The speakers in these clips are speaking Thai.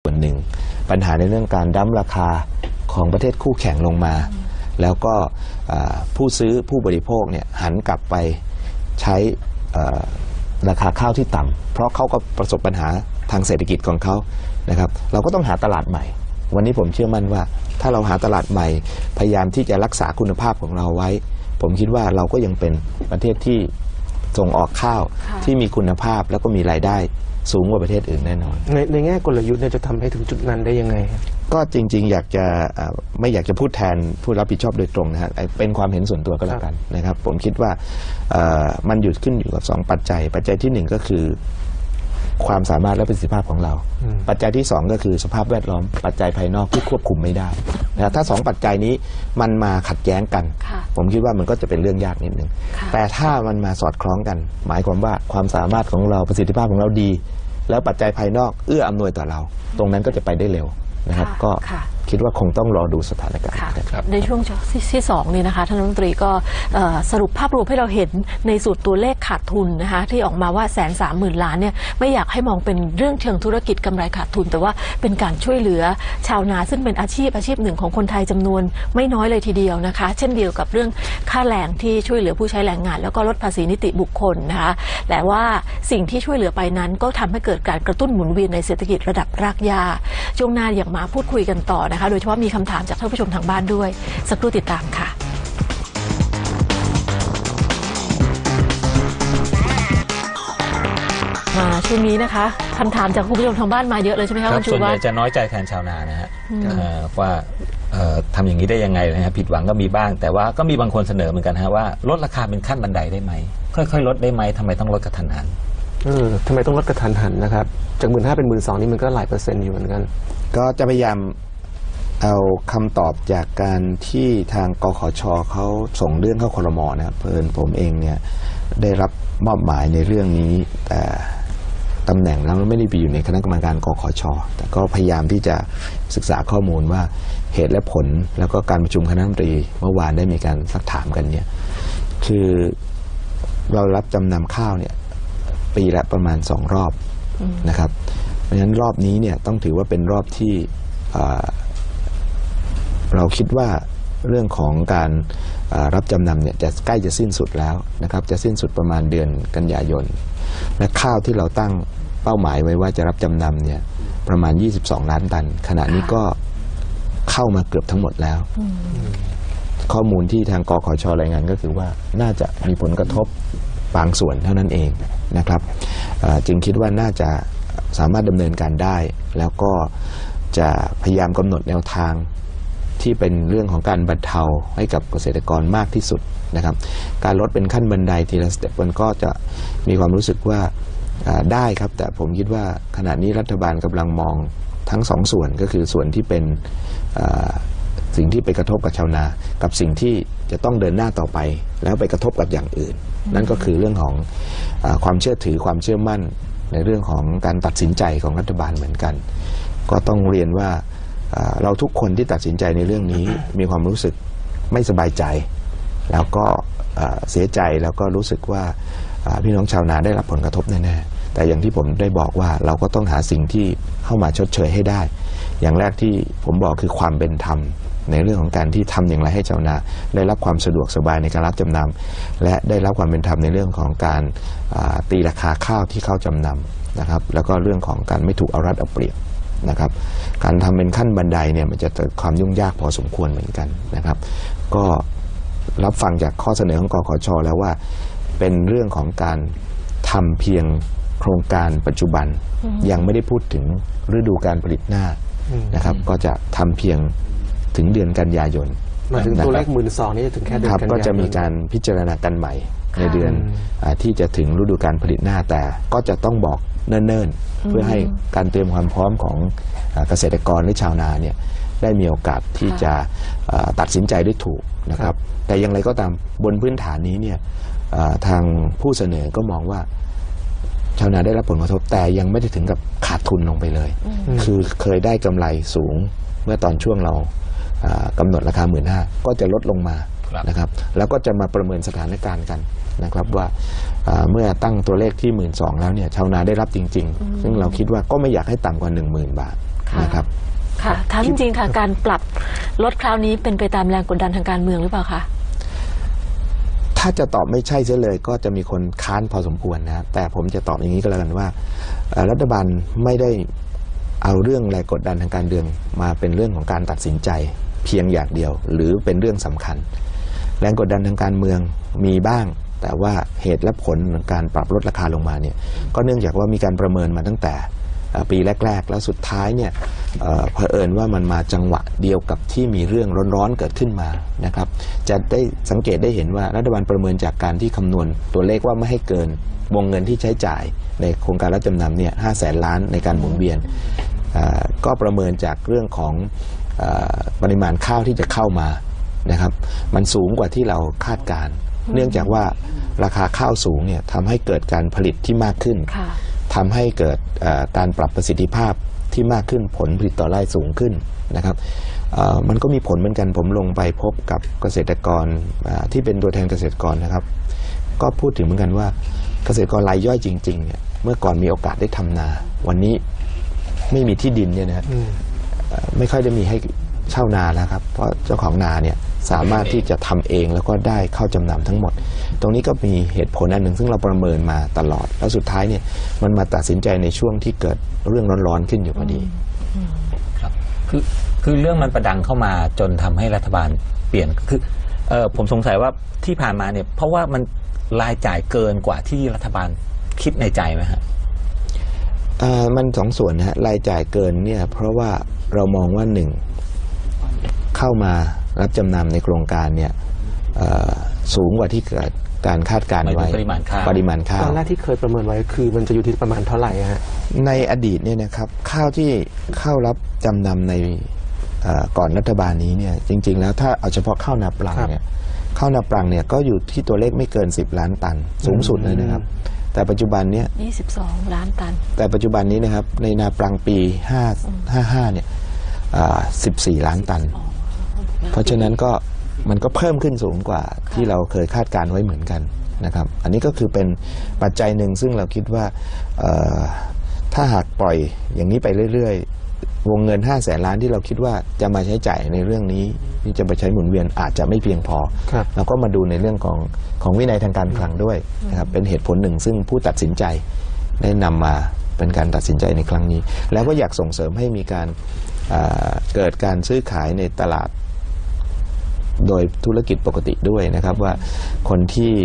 ส่วนหนึ่งปัญหาในเรื่องการดั้มราคาของประเทศคู่แข่งลงมาแล้วก็ผู้ซื้อผู้บริโภคเนี่ยหันกลับไปใช้ราคาข้าวที่ต่ำเพราะเขาก็ประสบปัญหาทางเศรษฐกิจของเขานะครับเราก็ต้องหาตลาดใหม่วันนี้ผมเชื่อมั่นว่าถ้าเราหาตลาดใหม่พยายามที่จะรักษาคุณภาพของเราไว้ผมคิดว่าเราก็ยังเป็นประเทศที่ส่งออกข้าวที่มีคุณภาพแล้วก็มีรายได้สูงกว่าประเทศอื่นแน่นอนในแง่กลยุทธ์เนี่ยจะทำให้ถึงจุดนั้นได้ยังไงก็จริงๆอยากจะไม่อยากจะพูดแทนผู้รับผิดชอบโดยตรงนะฮะเป็นความเห็นส่วนตัวก็แล้วกันนะครับผมคิดว่ามันหยุดขึ้นอยู่กับ2ปัจจัยที่1ก็คือความสามารถและประสิทธิภาพของเราปัจจัยที่2ก็คือสภาพแวดล้อมปัจจัยภายนอกที่ควบคุมไม่ได้นะถ้า2ปัจจัยนี้มันมาขัดแย้งกันผมคิดว่ามันก็จะเป็นเรื่องยากนิดนึงแต่ถ้ามันมาสอดคล้องกันหมายความว่าความสามารถของเราประสิทธิภาพของเราดีแล้วปัจจัยภายนอกเอื้ออำนวยต่อเราตรงนั้นก็จะไปได้เร็วนะครับก็คิดว่าคงต้องรอดูสถานการณ์ในช่วงที่2นี่นะคะท่านรัฐมนตรีก็สรุปภาพรวมให้เราเห็นในสูตรตัวเลขขาดทุนนะคะที่ออกมาว่า130,000 ล้านเนี่ยไม่อยากให้มองเป็นเรื่องเชิงธุรกิจกำไรขาดทุนแต่ว่าเป็นการช่วยเหลือชาวนาซึ่งเป็นอาชีพหนึ่งของคนไทยจำนวนไม่น้อยเลยทีเดียวนะคะเช่นเดียวกับเรื่องค่าแรงที่ช่วยเหลือผู้ใช้แรงงานแล้วก็ลดภาษีนิติบุคคลนะคะแต่ว่าสิ่งที่ช่วยเหลือไปนั้นก็ทำให้เกิดการกระตุ้นหมุนเวียนในเศรษฐกิจระดับรากหญ้าช่วงหน้าอย่างมาพูดคุยกันต่อนะคะโดยเฉพาะมีคำถามจากท่านผู้ชมทางบ้านด้วยสักครู่ติดตามค่ะมาช่วงนี้นะคะคำถามจากคุณผู้ชมทางบ้านมาเยอะเลยใช่ไหมคะคุณชูวัฒน์ส่วนใหญ่จะน้อยใจแทนชาวนานะฮะว่าทำอย่างนี้ได้ยังไงนะฮะผิดหวังก็มีบ้างแต่ว่าก็มีบางคนเสนอเหมือนกันฮะว่าลดราคาเป็นขั้นบันไดได้ไหมค่อยๆลดได้ไหมทำไมต้องลดกระทันหันทำไมต้องลดกระทันหันนะครับจาก15,000เป็น12,000นี่มันก็หลายเปอร์เซ็นต์อยู่เหมือนกันก็จะพยายามเอาคำตอบจากการที่ทางกขช.เขาส่งเรื่องเข้าครม.นะครับเพิ่นผมเองเนี่ยได้รับมอบหมายในเรื่องนี้แต่ตำแหน่งเราไม่ได้ไปอยู่ในคณะกรรมการกขช.แต่ก็พยายามที่จะศึกษาข้อมูลว่าเหตุและผลแล้วก็การประชุมคณะรัฐมนตรีเมื่อวานได้มีการซักถามกันเนี่ยคือเรารับจำนำข้าวเนี่ยปีละประมาณ2 รอบนะครับเพราะฉะนั้นรอบนี้เนี่ยต้องถือว่าเป็นรอบที่เราคิดว่าเรื่องของการรับจำนำเนี่ยจะใกล้จะสิ้นสุดแล้วนะครับจะสิ้นสุดประมาณเดือนกันยายนและข้าวที่เราตั้งเป้าหมายไว้ว่าจะรับจำนำเนี่ยประมาณ22 ล้านตันขณะนี้ก็เข้ามาเกือบทั้งหมดแล้วข้อมูลที่ทางกขช.รายงานก็คือว่าน่าจะมีผลกระทบบางส่วนเท่านั้นเองนะครับจึงคิดว่าน่าจะสามารถดำเนินการได้แล้วก็จะพยายามกำหนดแนวทางที่เป็นเรื่องของการบรรเทาให้กับเกษตรกรมากที่สุดนะครับการลดเป็นขั้นบันไดทีละสเต็ปมันก็จะมีความรู้สึกว่าได้ครับแต่ผมคิดว่าขณะนี้รัฐบาลกำลังมองทั้ง2 ส่วนก็คือส่วนที่เป็นสิ่งที่ไปกระทบกับชาวนากับสิ่งที่จะต้องเดินหน้าต่อไปแล้วไปกระทบกับอย่างอื่นนั่นก็คือเรื่องของความเชื่อถือความเชื่อมั่นในเรื่องของการตัดสินใจของรัฐบาลเหมือนกันก็ต้องเรียนว่าเราทุกคนที่ตัดสินใจในเรื่องนี้มีความรู้สึกไม่สบายใจแล้วก็เสียใจแล้วก็รู้สึกว่าพี่น้องชาวนาได้รับผลกระทบแน่ๆแต่อย่างที่ผมได้บอกว่าเราก็ต้องหาสิ่งที่เข้ามาชดเชยให้ได้อย่างแรกที่ผมบอกคือความเป็นธรรมในเรื่องของการที่ทำอย่างไรให้ชาวนาได้รับความสะดวกสบายในการรับจำนำและได้รับความเป็นธรรมในเรื่องของการตีราคาข้าวที่เข้าจำนำนะครับแล้วก็เรื่องของการไม่ถูกเอารัดเอาเปรียบนะครับการทำเป็นขั้นบันไดเนี่ยมันจะเกิดความยุ่งยากพอสมควรเหมือนกันนะครับก็รับฟังจากข้อเสนอของกขช.แล้วว่าเป็นเรื่องของการทำเพียงโครงการปัจจุบันยังไม่ได้พูดถึงฤดูการผลิตหน้านะครับก็จะทำเพียงถึงเดือนกันยายนมาถึงตัวเลข12,000นี่จะถึงแค่เดือนกันยายนก็จะมีการพิจารณากันใหม่ในเดือนที่จะถึงฤดูการผลิตหน้าแต่ก็จะต้องบอกเนิ่นๆเพื่อให้การเตรียมความพร้อมของเกษตรกรหรือชาวนาเนี่ยได้มีโอกาสที่จะตัดสินใจได้ถูกนะครับแต่อย่างไรก็ตามบนพื้นฐานนี้เนี่ยทางผู้เสนอก็มองว่าชาวนาได้รับผลกระทบแต่ยังไม่ได้ถึงกับขาดทุนลงไปเลยคือเคยได้กำไรสูงเมื่อตอนช่วงเรากำหนดราคา 15,000 ก็จะลดลงมานะครับแล้วก็จะมาประเมินสถานการณ์กันนะครับว่าเมื่อตั้งตัวเลขที่ 12,000 แล้วเนี่ยชาวนาได้รับจริงๆซึ่งเราคิดว่าก็ไม่อยากให้ต่ำกว่า 10,000 บาทนะครับค่ะถามจริงๆค่ะการปรับลดคราวนี้เป็นไปตามแรงกดดันทางการเมืองหรือเปล่าคะถ้าจะตอบไม่ใช่เสียเลยก็จะมีคนค้านพอสมควรนะแต่ผมจะตอบอย่างนี้ก็แล้วกันว่ารัฐบาลไม่ได้เอาเรื่องแรงกดดันทางการเมืองมาเป็นเรื่องของการตัดสินใจเพียงอย่างเดียวหรือเป็นเรื่องสำคัญแรงกดดันทางการเมืองมีบ้างแต่ว่าเหตุและผลของการปรับลดราคาลงมาเนี่ยก็เนื่องจากว่ามีการประเมินมาตั้งแต่ปีแรกๆแล้วสุดท้ายเนี่ยเผอิญว่ามันมาจังหวะเดียวกับที่มีเรื่องร้อนๆเกิดขึ้นมานะครับจะได้สังเกตได้เห็นว่ารัฐบาลประเมินจากการที่คำนวณตัวเลขว่าไม่ให้เกินวงเงินที่ใช้จ่ายในโครงการรับจำนำเนี่ย500,000 ล้านในการหมุนเวียนก็ประเมินจากเรื่องของปริมาณข้าวที่จะเข้ามานะครับมันสูงกว่าที่เราคาดการณ์เนื่องจากว่าราคาข้าวสูงเนี่ยทำให้เกิดการผลิตที่มากขึ้นทำให้เกิดการปรับประสิทธิภาพที่มากขึ้นผลผลิตต่อไร่สูงขึ้นนะครับมันก็มีผลเหมือนกันผมลงไปพบกับเกษตรกรที่เป็นตัวแทนเกษตรกรนะครับก็พูดถึงเหมือนกันว่าเกษตรกรรายย่อยจริงๆเนี่ยเมื่อก่อนมีโอกาสได้ทำนาวันนี้ไม่มีที่ดินเนี่ยนะไม่ค่อยได้มีให้เช่านาแล้วครับเพราะเจ้าของนาเนี่ยสามารถที่จะทำเองแล้วก็ได้เข้าจำนำทั้งหมดตรงนี้ก็มีเหตุผลอันหนึ่งซึ่งเราประเมินมาตลอดแล้วสุดท้ายเนี่ยมันมาตัดสินใจในช่วงที่เกิดเรื่องร้อนๆขึ้นอยู่พอดีครับคือเรื่องมันประดังเข้ามาจนทำให้รัฐบาลเปลี่ยนคือผมสงสัยว่าที่ผ่านมาเนี่ยเพราะว่ามันรายจ่ายเกินกว่าที่รัฐบาลคิดในใจไหมฮะมันสองส่วนนะฮะรายจ่ายเกินเนี่ยเพราะว่าเรามองว่าหนึ่งเข้ามารับจำนำในโครงการเนี่ยสูงกว่าที่เกิดการคาดการณ์ไว้ปริมาณข้าวตอนแรกที่เคยประเมินไว้คือมันจะอยู่ที่ประมาณเท่าไหร่ฮะในอดีตเนี่ยนะครับข้าวที่เข้ารับจำนำในก่อนรัฐบาลนี้เนี่ยจริงๆแล้วถ้าเอาเฉพาะข้าวนาปลังเนี่ยข้าวนาปลังเนี่ยก็อยู่ที่ตัวเลขไม่เกิน10 ล้านตันสูงสุดเลยนะครับแต่ปัจจุบันเนี่ย 22 ล้านตันแต่ปัจจุบันนี้นะครับในนาปลังปี55เนี่ย14 ล้านตันเพราะฉะนั้นก็มันก็เพิ่มขึ้นสูงกว่าที่เราเคยคาดการไว้เหมือนกันนะครับอันนี้ก็คือเป็นปัจจัยหนึ่งซึ่งเราคิดว่าถ้าหากปล่อยอย่างนี้ไปเรื่อยๆวงเงิน500,000 ล้านที่เราคิดว่าจะมาใช้จ่ายในเรื่องนี้ที่จะไปใช้หมุนเวียนอาจจะไม่เพียงพอเราก็มาดูในเรื่องของวินัยทางการคลังด้วยนะครับเป็นเหตุผลหนึ่งซึ่งผู้ตัดสินใจได้นำมาเป็นการตัดสินใจในครั้งนี้แล้วก็อยากส่งเสริมให้มีการเกิดการซื้อขายในตลาดโดยธุรกิจปกติด้วยนะครับว่าคนที่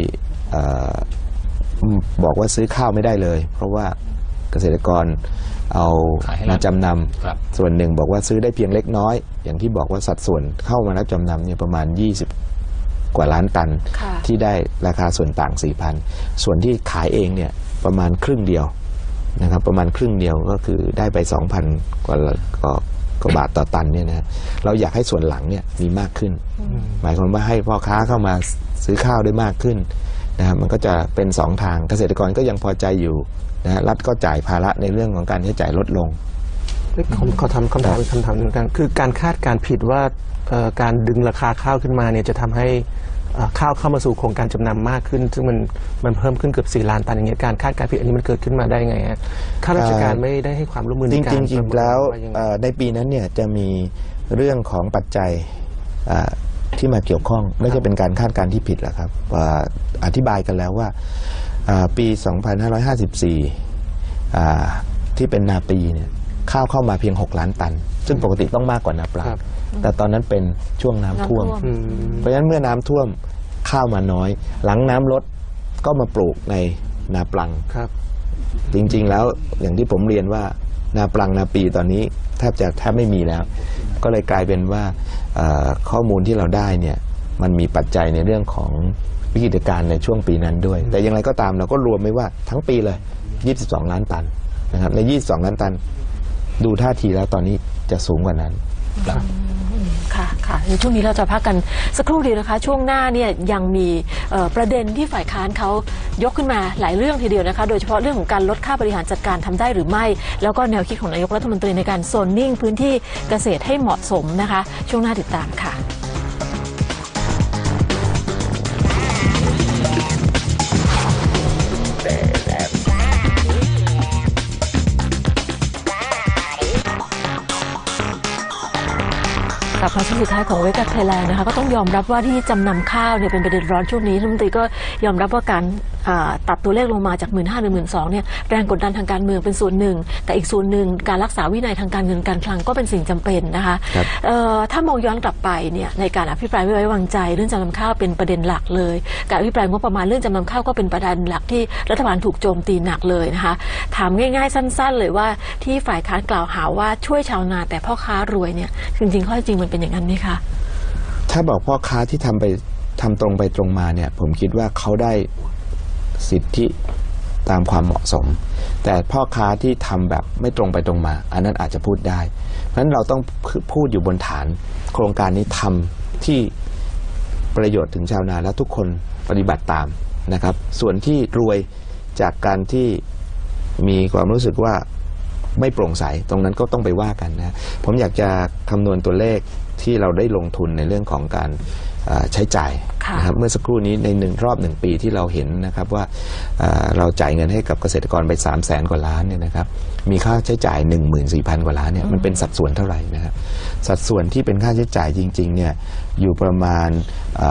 บอกว่าซื้อข้าวไม่ได้เลยเพราะว่าเกษตรกรเอามาจำนำส่วนหนึ่งบอกว่าซื้อได้เพียงเล็กน้อยอย่างที่บอกว่าสัดส่วนเข้ามารับจำนำเนี่ยประมาณ20 กว่าล้านตันที่ได้ราคาส่วนต่าง 4,000 ส่วนที่ขายเองเนี่ยประมาณครึ่งเดียวนะครับประมาณครึ่งเดียวก็คือได้ไป 2,000 กว่าบาทต่อตันเนี่ยนะเราอยากให้ส่วนหลังเนี่ยมีมากขึ้นหมายความว่าให้พ่อค้าเข้ามาซื้อข้าวได้มากขึ้นนะครับมันก็จะเป็น2 ทางเกษตรกรก็ยังพอใจอยู่นะรัฐก็จ่ายภาระในเรื่องของการใช้จ่ายลดลงขอทำคำถามหนึ่งกันคือการคาดการผิดว่าการดึงราคาข้าวขึ้นมาเนี่ยจะทำให้ข้าวเข้ามาสู่โครงการจำนำมากขึ้นซึ่งมันเพิ่มขึ้นเกือบ4 ล้านตันอย่างเงี้ยการคาดการผิดอันนี้มันเกิดขึ้นมาได้ไงฮะข้าราชการไม่ได้ให้ความร่วมมือในการจริงๆแล้วในปีนั้นเนี่ยจะมีเรื่องของปัจจัยที่มาเกี่ยวข้องไม่ใช่เป็นการคาดการที่ผิดหรอกครับอธิบายกันแล้วว่าปี 2554 ที่เป็นนาปีเนี่ยข้าวเข้ามาเพียง6 ล้านตันซึ่งปกติต้องมากกว่านาปลังแต่ตอนนั้นเป็นช่วงน้ำท่วมเพราะฉะนั้นเมื่อน้ำท่วมข้าวมาน้อยหลังน้ำลดก็มาปลูกในนาปลังจริงๆแล้วอย่างที่ผมเรียนว่านาปลังนาปีตอนนี้แทบไม่มีแล้วก็เลยกลายเป็นว่าข้อมูลที่เราได้เนี่ยมันมีปัจจัยในเรื่องของวิกฤตการณ์ในช่วงปีนั้นด้วยแต่อย่างไรก็ตามเราก็รวมไม่ว่าทั้งปีเลย22 ล้านตันนะครับใน22 ล้านตันดูท่าทีแล้วตอนนี้จะสูงกว่านั้นค่ะในช่วงนี้เราจะพักกันสักครู่เดียวนะคะช่วงหน้าเนี่ยยังมีประเด็นที่ฝ่ายค้านเขายกขึ้นมาหลายเรื่องทีเดียวนะคะโดยเฉพาะเรื่องของการลดค่าบริหารจัดการทำได้หรือไม่แล้วก็แนวคิดของนายกรัฐมนตรีในการโซนนิ่งพื้นที่เกษตรให้เหมาะสมนะคะช่วงหน้าติดตามค่ะกลับมาช่วงสุดท้ายของเวกัสไทยแลนด์นะคะก็ต้องยอมรับว่าที่จำนำข้าวเนี่ยเป็นประเด็นร้อนช่วงนี้รัฐมนตรีก็ยอมรับว่าการตัดตัวเลขลงมาจาก 15,000 หรือ 12,000 เนี่ยแรงกดดันทางการเมืองเป็นส่วนหนึ่งแต่อีกส่วนหนึ่งการรักษาวินัยทางการเงินการคลังก็เป็นสิ่งจำเป็นนะคะถ้ามองย้อนกลับไปเนี่ยในการอภิปรายไม่ไว้วางใจเรื่องจำนำข้าวเป็นประเด็นหลักเลยการอภิปรายงบประมาณเรื่องจำนำข้าวก็เป็นประเด็นหลักที่รัฐบาลถูกโจมตีหนักเลยนะคะถามง่ายๆสั้นๆเลยว่าที่ฝ่ายค้านกล่าวหาว่าช่วยชาวนาแต่พ่อค้ารวยเนี่ยจริงๆข้อจริงมันเป็นอย่างนั้นไหมคะถ้าบอกพ่อค้าที่ทำตรงไปตรงมาเนี่ยผมคิดว่าเขาได้สิทธิตามความเหมาะสมแต่พ่อค้าที่ทำแบบไม่ตรงไปตรงมาอันนั้นอาจจะพูดได้เพราะฉะนั้นเราต้องพูดอยู่บนฐานโครงการนี้ทำที่ประโยชน์ถึงชาวนาและทุกคนปฏิบัติตามนะครับส่วนที่รวยจากการที่มีความรู้สึกว่าไม่โปร่งใสตรงนั้นก็ต้องไปว่ากันนะผมอยากจะคำนวณตัวเลขที่เราได้ลงทุนในเรื่องของการใช้จ่ายนะครับเมื่อสักครู่นี้ในรอบ1 ปีที่เราเห็นนะครับว่าเราจ่ายเงินให้กับเกษตรกรไป 300,000 กว่าล้านเนี่ยนะครับมีค่าใช้จ่าย 14,000 กว่าล้านเนี่ยมันเป็นสัดส่วนเท่าไหร่นะครับสัดส่วนที่เป็นค่าใช้จ่ายจริงๆเนี่ยอยู่ประมาณ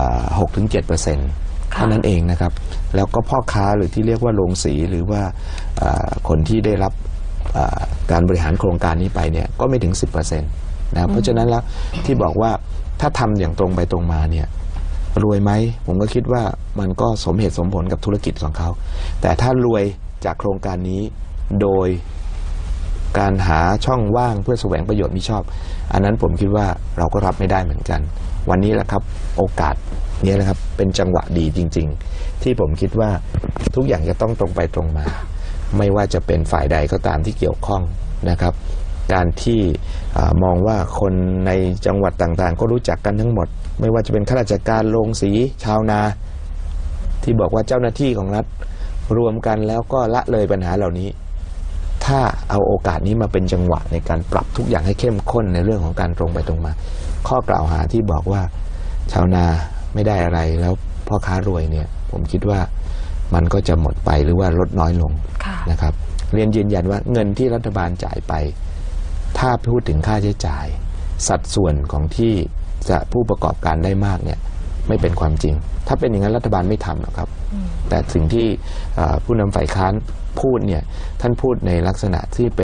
6-7%เท่านั้นเองนะครับแล้วก็พ่อค้าหรือที่เรียกว่าโรงสีหรือว่าคนที่ได้รับการบริหารโครงการนี้ไปเนี่ยก็ไม่ถึง 10% นะเพราะฉะนั้นแล้วที่บอกว่าถ้าทำอย่างตรงไปตรงมาเนี่ยรวยไหมผมก็คิดว่ามันก็สมเหตุสมผลกับธุรกิจของเขาแต่ถ้ารวยจากโครงการนี้โดยการหาช่องว่างเพื่อแสวงประโยชน์มิชอบอันนั้นผมคิดว่าเราก็รับไม่ได้เหมือนกันวันนี้แหละครับโอกาสนี้แหละครับเป็นจังหวะดีจริงๆที่ผมคิดว่าทุกอย่างจะต้องตรงไปตรงมาไม่ว่าจะเป็นฝ่ายใดก็ตามที่เกี่ยวข้องนะครับการที่มองว่าคนในจังหวัดต่างๆก็รู้จักกันทั้งหมดไม่ว่าจะเป็นข้าราชการโรงสีชาวนาที่บอกว่าเจ้าหน้าที่ของรัฐรวมกันแล้วก็ละเลยปัญหาเหล่านี้ถ้าเอาโอกาสนี้มาเป็นจังหวะในการปรับทุกอย่างให้เข้มข้นในเรื่องของการตรงไปตรงมาข้อกล่าวหาที่บอกว่าชาวนาไม่ได้อะไรแล้วพ่อค้ารวยเนี่ยผมคิดว่ามันก็จะหมดไปหรือว่าลดน้อยลงนะครับเรียนยืนยันว่าเงินที่รัฐบาลจ่ายไปถ้าพูดถึงค่าใช้จ่ายสัดส่วนของที่จะผู้ประกอบการได้มากเนี่ยไม่เป็นความจริงถ้าเป็นอย่างนั้นรัฐบาลไม่ทำหรอกครับแต่สิ่งที่ผู้นำฝ่ายค้านพูดเนี่ยท่านพูดในลักษณะที่